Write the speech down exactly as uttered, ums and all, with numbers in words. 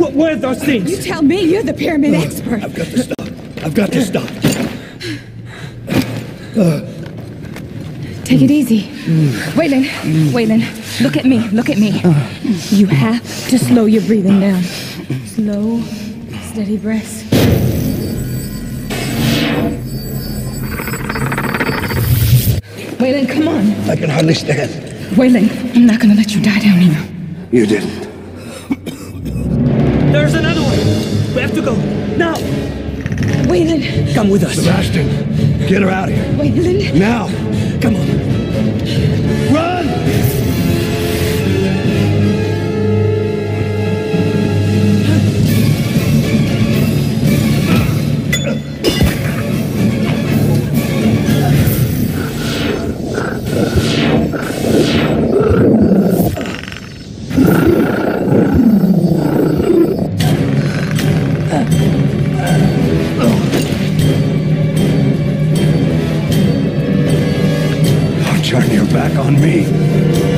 What were those things? You tell me, you're the pyramid expert. I've got to stop. I've got to stop. Uh, Take it easy. Waylon, Waylon, look at me, look at me. You have to slow your breathing down. Slow, steady breaths. Waylon, come on. I can hardly stand. Waylon, I'm not gonna let you die down here. You didn't. There's another one. We have to go. Now. Waylon. Come with us. Sebastian, get her out of here. Waylon. Now. Come on. Run! Turn your back on me.